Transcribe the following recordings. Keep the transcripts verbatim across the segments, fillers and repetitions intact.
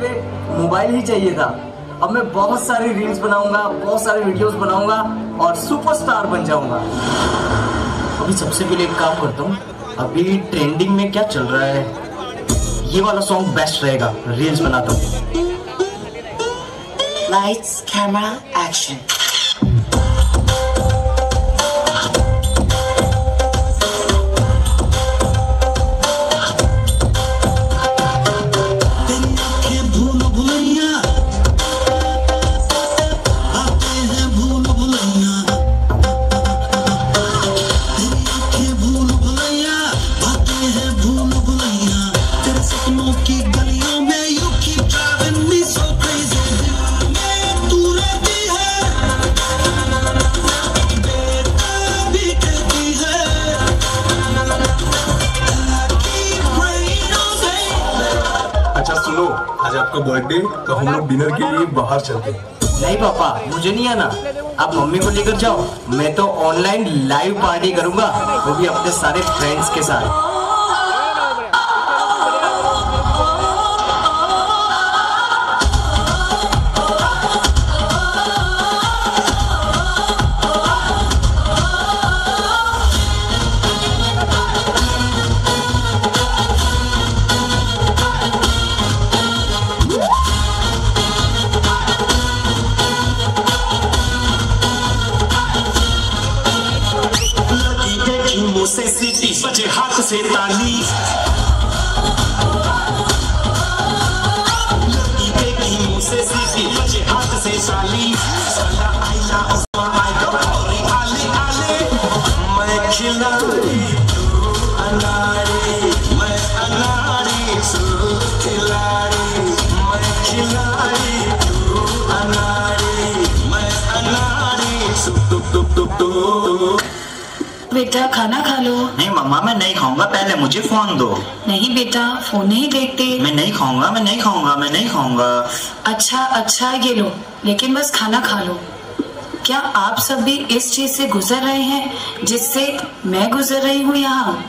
पहले मोबाइल ही चाहिए था, अब मैं बहुत सारी रील्स बनाऊंगा, बहुत सारे वीडियोस बनाऊंगा और सुपरस्टार बन जाऊंगा। अभी सबसे पहले एक काम करता हूँ, अभी ट्रेंडिंग में क्या चल रहा है, ये वाला सॉन्ग बेस्ट रहेगा, रील्स बनाता हूँ। Lights camera action. आज आपका बर्थडे, तो हम लोग डिनर के लिए बाहर चलते हैं। नहीं पापा, मुझे नहीं आना, आप मम्मी को लेकर जाओ, मैं तो ऑनलाइन लाइव पार्टी करूंगा, वो भी अपने सारे फ्रेंड्स के साथ। से सीटी बजे हाथ से ताली, मुंह से सीटी बजे हाथ से ताली, साला आईना उसमें आएगा और आले आले, मैं खिलाड़ी तू अनाड़ी, मैं अनाड़ी तू खिलाड़ी, मैं खिलाड़ी तू अनाड़ी, मैं अनाड़ी तू तू तू तू। बेटा खाना खा लो। नहीं मम्मा मैं नहीं खाऊंगा, पहले मुझे फोन दो। नहीं बेटा फोन नहीं देखते। मैं नहीं खाऊंगा, मैं नहीं खाऊंगा, मैं नहीं खाऊंगा। अच्छा अच्छा ये लो, लेकिन बस खाना खा लो। क्या आप सब भी इस चीज से गुजर रहे हैं जिससे मैं गुजर रही हूँ यहाँ?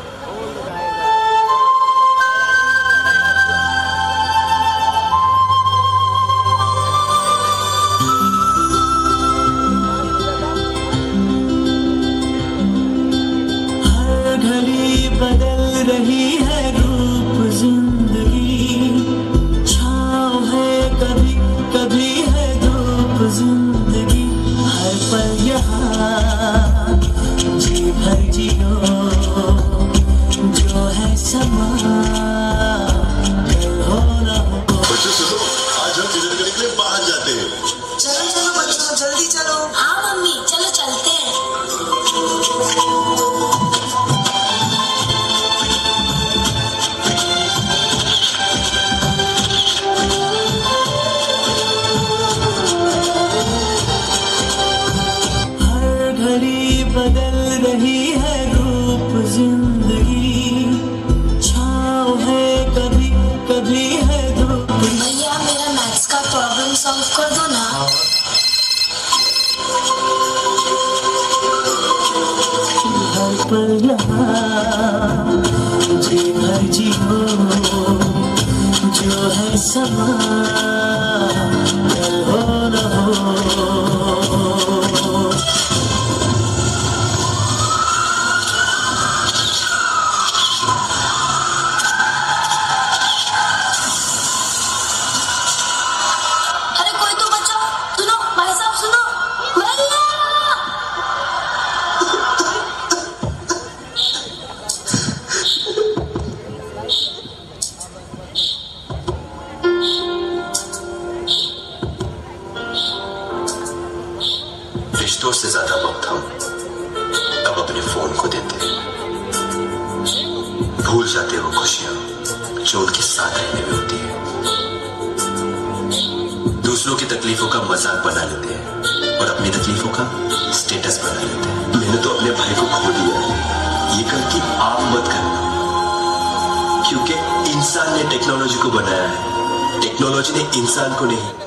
बदल रही है रूप जिंदगी, छाँव है कभी कभी है धूप जिंदगी, हर पल यहाँ जी भर जियो, जो है समा हो ना हो। बच्चों सुनो, आज हम डिनर करने के लिए बाहर जाते हैं। चलो चलो बच्चों जल्दी चलो। हाँ मम्मी चलो चलते हैं। बदल रही है रूप जिंदगी, छाँव है कभी कभी है धूप। भैया मेरा मैथ्स का प्रॉब्लम सॉल्व कर दो ना। हर पल यहाँ जी भर जियो, जो है समा कल हो न हो। रिश्तों से ज्यादा वक्त हम अब अपने फोन को देते हैं, भूल जाते वो खुशियां जो उनके साथ रहने में होती है, दूसरों की तकलीफों का मजाक बना लेते हैं और अपनी तकलीफों का स्टेटस बना लेते हैं। मैंने तो अपने भाई को खो दिया, ये गलती आप मत करना, क्योंकि इंसान ने टेक्नोलॉजी को बनाया है, टेक्नोलॉजी ने इंसान को नहीं।